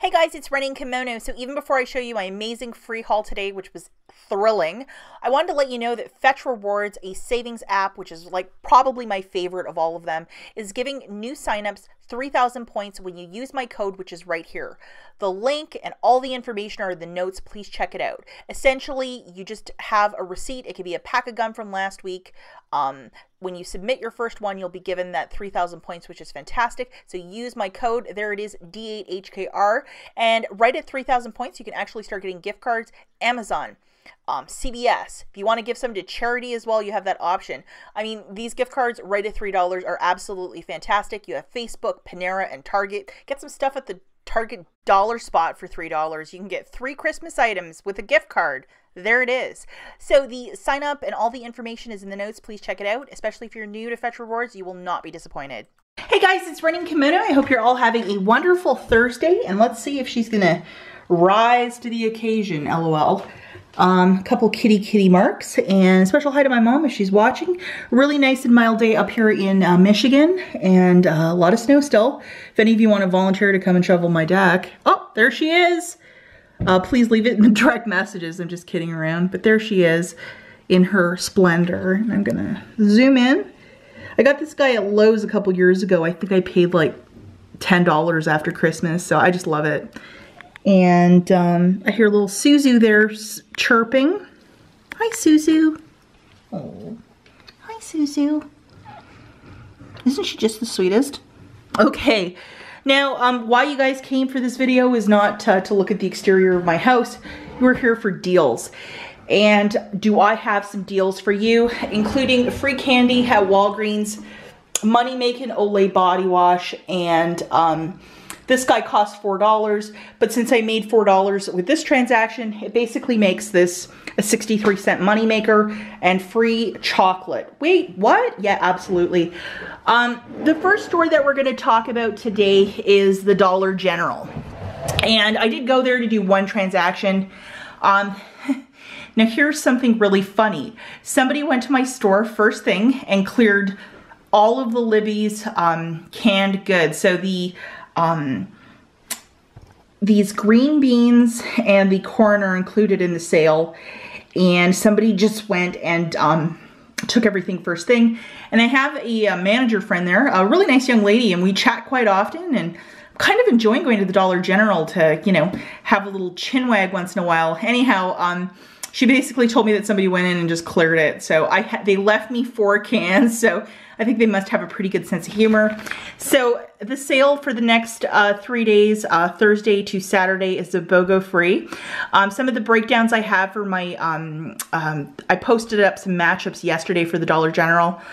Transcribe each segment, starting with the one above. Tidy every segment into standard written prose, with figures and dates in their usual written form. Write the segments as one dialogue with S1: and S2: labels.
S1: Hey guys, it's Running Kimono. So even before I show you my amazing free haul today, which was thrilling, I wanted to let you know that Fetch Rewards, a savings app, which is like probably my favorite of all of them, is giving new signups 3,000 points when you use my code, which is right here. The link and all the information are in the notes. Please check it out. Essentially, you just have a receipt. It could be a pack of gum from last week. When you submit your first one, you'll be given that 3,000 points, which is fantastic. So use my code. There it is, D8HKR. And right at 3,000 points, you can actually start getting gift cards. Amazon, CBS. If you want to give some to charity as well, you have that option. I mean, these gift cards right at $3 are absolutely fantastic. You have Facebook, Panera, and Target. Get some stuff at the Target dollar spot for $3. You can get 3 Christmas items with a gift card. There it is. So the sign up and all the information is in the notes. Please check it out. Especially if you're new to Fetch Rewards, you will not be disappointed. Hey guys, it's Running Kimono. I hope you're all having a wonderful Thursday, and let's see if she's gonna rise to the occasion, LOL. A couple kitty marks, and special hi to my mom if she's watching. Really nice and mild day up here in Michigan, and a lot of snow still. If any of you want to volunteer to come and shovel my deck. Oh, there she is. Please leave it in the direct messages. I'm just kidding around, but there she is in her splendor. And I'm gonna zoom in. I got this guy at Lowe's a couple years ago. I think I paid like $10 after Christmas, so I just love it. And I hear little Suzu there chirping. Hi, Suzu. Oh, hi, Suzu. Isn't she just the sweetest? Okay. Now, why you guys came for this video is not to look at the exterior of my house. We're here for deals. And do I have some deals for you, including free candy at Walgreens, Money Making Olay body wash, and this guy cost $4, but since I made $4 with this transaction, it basically makes this a 63-cent moneymaker and free chocolate. Wait, what? Yeah, absolutely. The first store that we're gonna talk about today is the Dollar General. And I did go there to do one transaction. Now here's something really funny. Somebody went to my store first thing and cleared all of the Libby's canned goods. So the these green beans and the corn are included in the sale, and somebody just went and took everything first thing. And I have a manager friend there, a really nice young lady, and we chat quite often, and I'm kind of enjoying going to the Dollar General to, you know, have a little chin wag once in a while. Anyhow, she basically told me that somebody went in and just cleared it. So they left me 4 cans, so I think they must have a pretty good sense of humor. So the sale for the next 3 days, Thursday to Saturday, is the BOGO free. Some of the breakdowns I have for my, I posted up some matchups yesterday for the Dollar General.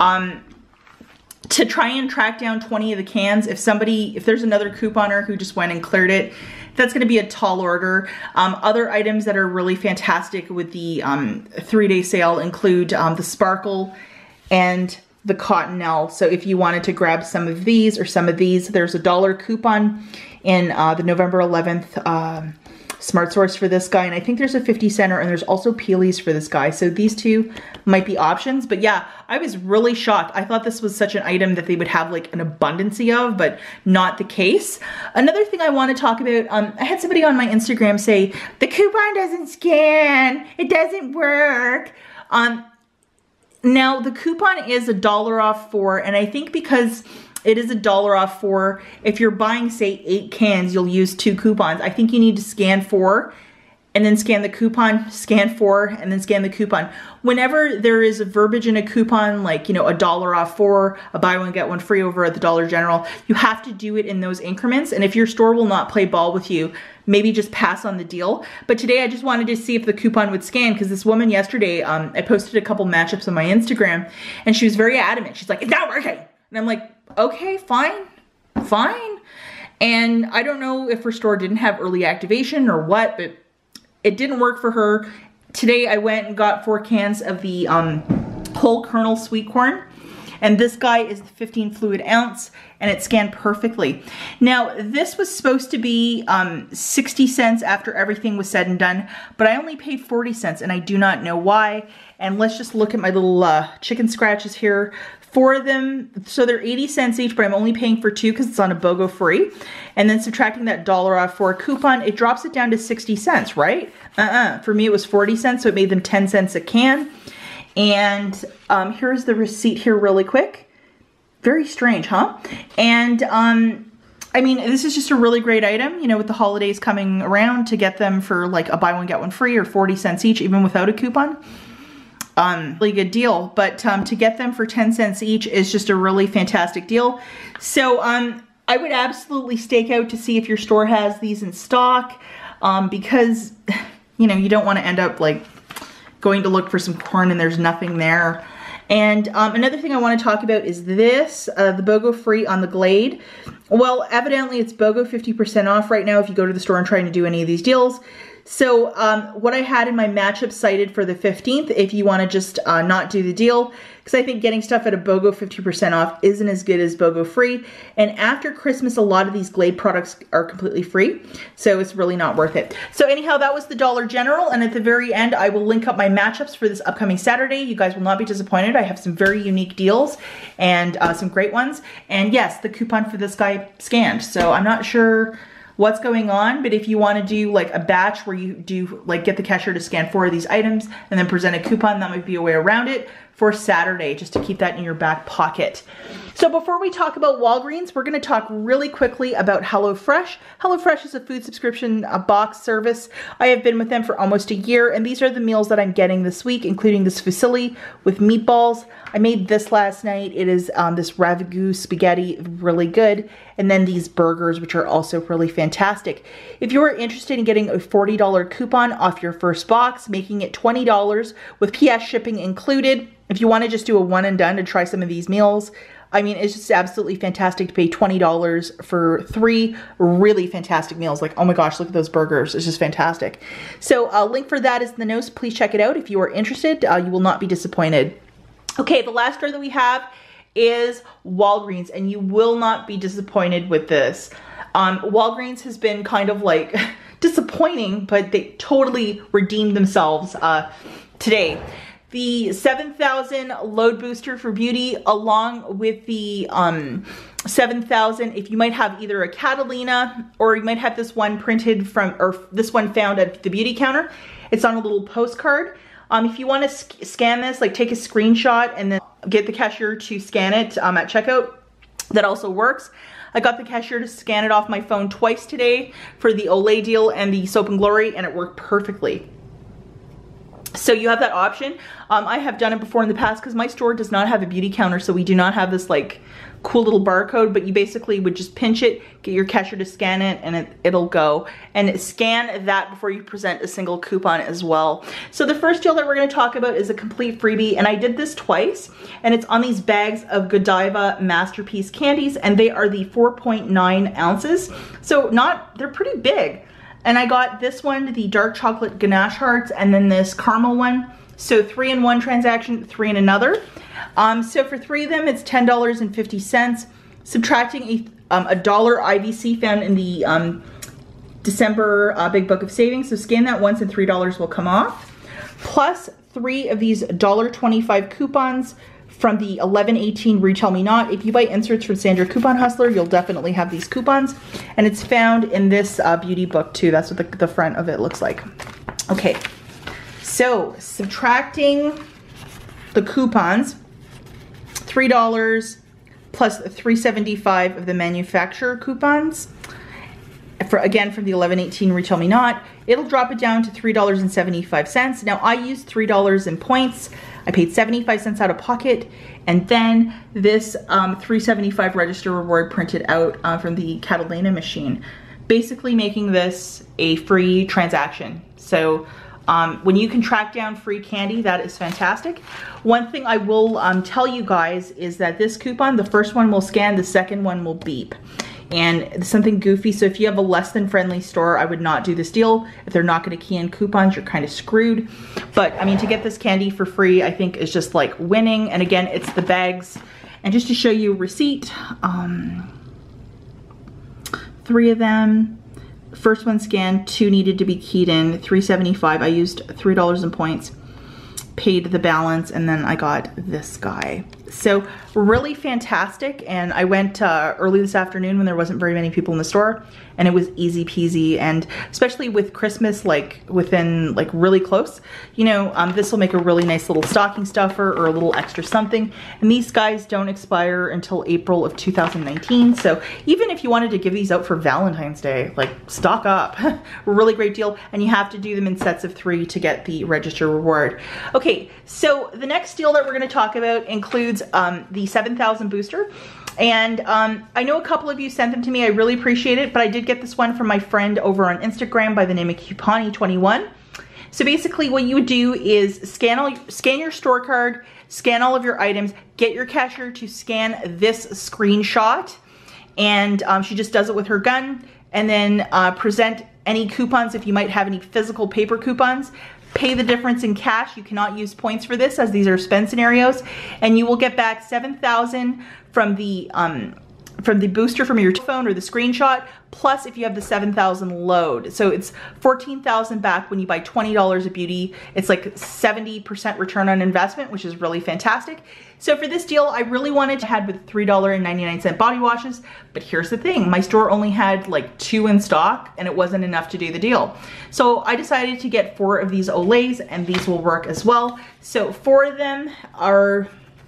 S1: To try and track down 20 of the cans, if there's another couponer who just went and cleared it, that's gonna be a tall order. Other items that are really fantastic with the 3-day sale include the Sparkle and the Cottonelle. So if you wanted to grab some of these or some of these, there's a $1 coupon in the November 11th Smart Source for this guy, and I think there's a 50 center, and there's also Peelies for this guy. So these two might be options, but yeah, I was really shocked. I thought this was such an item that they would have like an abundancy of, but not the case. Another thing I want to talk about, I had somebody on my Instagram say, the coupon doesn't scan, it doesn't work. Now the coupon is $1 off 4, and I think because it is $1 off 4, if you're buying, say, 8 cans, you'll use 2 coupons. I think you need to scan 4 and then scan the coupon, scan 4, and then scan the coupon. Whenever there is a verbiage in a coupon, like, you know, $1 off 4, a buy one, get one free over at the Dollar General, you have to do it in those increments. And if your store will not play ball with you, maybe just pass on the deal. But today I just wanted to see if the coupon would scan, because this woman yesterday, I posted a couple matchups on my Instagram, and she was very adamant. She's like, it's not working. And I'm like, okay, fine. And I don't know if her store didn't have early activation or what, but it didn't work for her. Today I went and got 4 cans of the whole kernel sweet corn. And this guy is the 15 fluid ounce, and it scanned perfectly. Now, this was supposed to be 60 cents after everything was said and done, but I only paid 40 cents, and I do not know why. And let's just look at my little chicken scratches here. 4 of them, so they're 80 cents each, but I'm only paying for 2 because it's on a BOGO free. And then subtracting that $1 off for a coupon, it drops it down to 60 cents, right? For me it was 40 cents, so it made them 10 cents a can. And here's the receipt here really quick. Very strange, huh? And I mean, this is just a really great item, you know, with the holidays coming around, to get them for like a buy one, get one free, or 40 cents each, even without a coupon. Really good deal, but to get them for 10 cents each is just a really fantastic deal. So I would absolutely stake out to see if your store has these in stock, because, you know, you don't want to end up like going to look for some corn and there's nothing there. And another thing I want to talk about is this, the BOGO free on the Glade. Well, evidently it's BOGO 50% off right now if you go to the store and try to do any of these deals. So what I had in my matchup cited for the 15th, if you want to just not do the deal, because I think getting stuff at a BOGO 50% off isn't as good as BOGO free. And after Christmas, a lot of these Glade products are completely free, so it's really not worth it. So anyhow, that was the Dollar General, and at the very end, I will link up my matchups for this upcoming Saturday. You guys will not be disappointed. I have some very unique deals and some great ones. And yes, the coupon for this guy scanned, so I'm not sure what's going on, but if you want to do like a batch where you do like get the cashier to scan 4 of these items and then present a coupon, that might be a way around it for Saturday, just to keep that in your back pocket. So before we talk about Walgreens, we're going to talk really quickly about HelloFresh. HelloFresh is a food subscription box service. I have been with them for almost a year, and these are the meals that I'm getting this week, including this fusilli with meatballs. I made this last night. It is this ravigout spaghetti, really good. And then these burgers, which are also really fantastic. If you are interested in getting a $40 coupon off your first box, making it $20 with PS shipping included, if you want to just do a one and done to try some of these meals, I mean, it's just absolutely fantastic to pay $20 for 3 really fantastic meals. Like, oh my gosh, look at those burgers. It's just fantastic. So a link for that is in the notes. Please check it out. If you are interested, you will not be disappointed. Okay, the last store that we have is Walgreens, and you will not be disappointed with this. Walgreens has been kind of like disappointing, but they totally redeemed themselves today. The 7000 load booster for beauty, along with the 7000, if you might have either a Catalina, or you might have this one printed from, or this one found at the beauty counter. It's on a little postcard. If you want to scan this, like take a screenshot and then get the cashier to scan it at checkout, that also works. I got the cashier to scan it off my phone twice today for the Olay deal and the Soap and Glory, and it worked perfectly. So you have that option. I have done it before in the past because my store does not have a beauty counter, so we do not have this like cool little barcode, but you basically would just pinch it, get your cashier to scan it, and it'll go. And scan that before you present a single coupon as well. So the first deal that we're going to talk about is a complete freebie, and I did this twice, and it's on these bags of Godiva Masterpiece candies, and they are the 4.9 ounces. So they're pretty big. And I got this one, the dark chocolate ganache hearts, and then this caramel one. So 3 in one transaction, 3 in another. So for 3 of them, it's $10.50. Subtracting a dollar IVC found in the December Big Book of Savings. So scan that once and $3 will come off. Plus 3 of these $1.25 coupons from the 11/18 Retail Me Not. If you buy inserts from Sandra Coupon Hustler, you'll definitely have these coupons. And it's found in this beauty book too. That's what the front of it looks like. Okay, so subtracting the coupons, $3 plus $3.75 of the manufacturer coupons, again from the 11/18 Retail Me Not, it'll drop it down to $3.75. Now I used $3 in points. I paid 75 cents out of pocket, and then this $3.75 register reward printed out from the Catalina machine, basically making this a free transaction. So when you can track down free candy, that is fantastic. One thing I will tell you guys is that this coupon, the first one will scan, the second one will beep. And something goofy, so if you have a less than friendly store, I would not do this deal. If they're not gonna key in coupons, you're kind of screwed. But I mean, to get this candy for free, I think is just like winning. And again, it's the bags. And just to show you a receipt, 3 of them. First one scanned, 2 needed to be keyed in, $3.75. I used $3 in points. paid the balance, and then I got this guy. So really fantastic. And I went early this afternoon when there wasn't very many people in the store, and it was easy peasy. And especially with Christmas, like within like really close, you know, this will make a really nice little stocking stuffer or a little extra something. And these guys don't expire until April of 2019. So even if you wanted to give these out for Valentine's Day, like stock up. Really great deal. And you have to do them in sets of 3 to get the register reward. Okay, so the next deal that we're going to talk about includes the 7,000 booster. And I know a couple of you sent them to me. I really appreciate it, but I did get this one from my friend over on Instagram by the name of Couponi21. So basically what you would do is scan your store card, scan all of your items, get your cashier to scan this screenshot, and she just does it with her gun, and then present any coupons if you might have any physical paper coupons. Pay the difference in cash. You cannot use points for this as these are spend scenarios, and you will get back 7,000 from the booster from your phone or the screenshot, plus if you have the 7,000 load. So it's 14,000 back when you buy $20 of beauty. It's like 70% return on investment, which is really fantastic. So for this deal, I really wanted to have with $3.99 body washes, but here's the thing, my store only had like 2 in stock and it wasn't enough to do the deal. So I decided to get 4 of these Olays, and these will work as well. So 4 of them are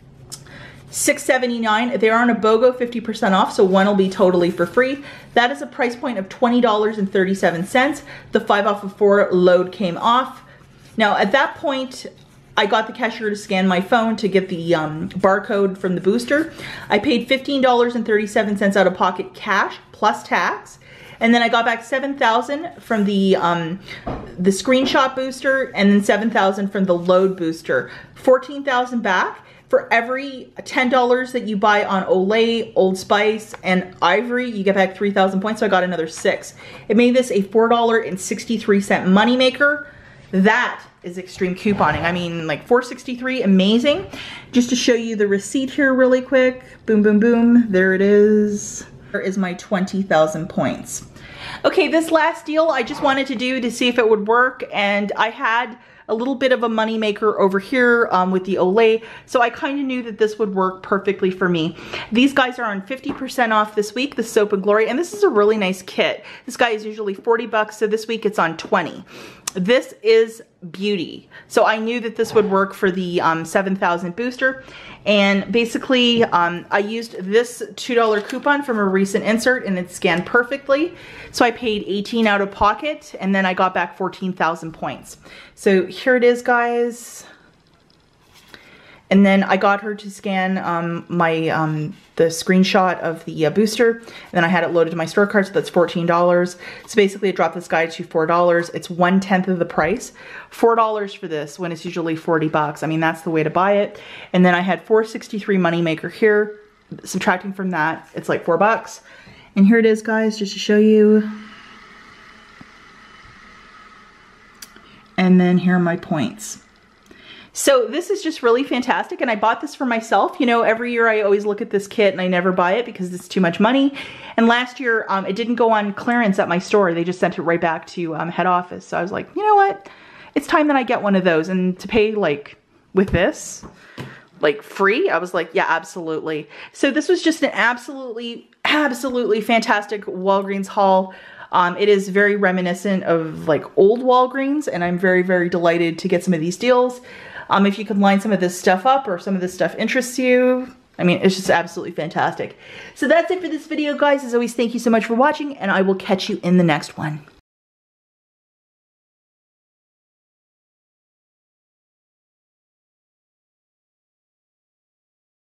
S1: $6.79. They are on a BOGO 50% off, so one will be totally for free. That is a price point of $20.37. The 5 off of 4 load came off. Now at that point, I got the cashier to scan my phone to get the barcode from the booster. I paid $15.37 out of pocket cash plus tax. And then I got back 7,000 from the screenshot booster, and then 7,000 from the load booster. 14,000 back. For every $10 that you buy on Olay, Old Spice, and Ivory, you get back 3,000 points, so I got another 6. It made this a $4.63 moneymaker. That is extreme couponing. I mean, like $4.63, amazing. Just to show you the receipt here really quick. Boom, boom, boom, there it is. There is my 20,000 points. Okay, this last deal I just wanted to do to see if it would work, and I had a little bit of a money maker over here with the Olay, so I kind of knew that this would work perfectly for me. These guys are on 50% off this week, the Soap and Glory, and this is a really nice kit. This guy is usually 40 bucks, so this week it's on 20. This is beauty. So I knew that this would work for the 7,000 booster. And basically, I used this $2 coupon from a recent insert, and it scanned perfectly. So I paid 18 out of pocket, and then I got back 14,000 points. So here it is, guys. And then I got her to scan the screenshot of the booster, and then I had it loaded to my store card, so that's $14. So basically I dropped this guy to $4. It's 1/10 of the price. $4 for this when it's usually 40 bucks. I mean, that's the way to buy it. And then I had $4.63 moneymaker here. Subtracting from that, it's like 4 bucks. And here it is, guys, just to show you. And then here are my points. So this is just really fantastic, and I bought this for myself. You know, every year I always look at this kit and I never buy it because it's too much money. And last year it didn't go on clearance at my store. They just sent it right back to head office. So I was like, you know what? It's time that I get one of those. And to pay like with this, like free, I was like, yeah, absolutely. So this was just an absolutely fantastic Walgreens haul. It is very reminiscent of like old Walgreens, and I'm very, very delighted to get some of these deals. If you can line some of this stuff up, or some of this stuff interests you, I mean, it's just absolutely fantastic. So that's it for this video, guys. As always, thank you so much for watching, and I will catch you in the next one.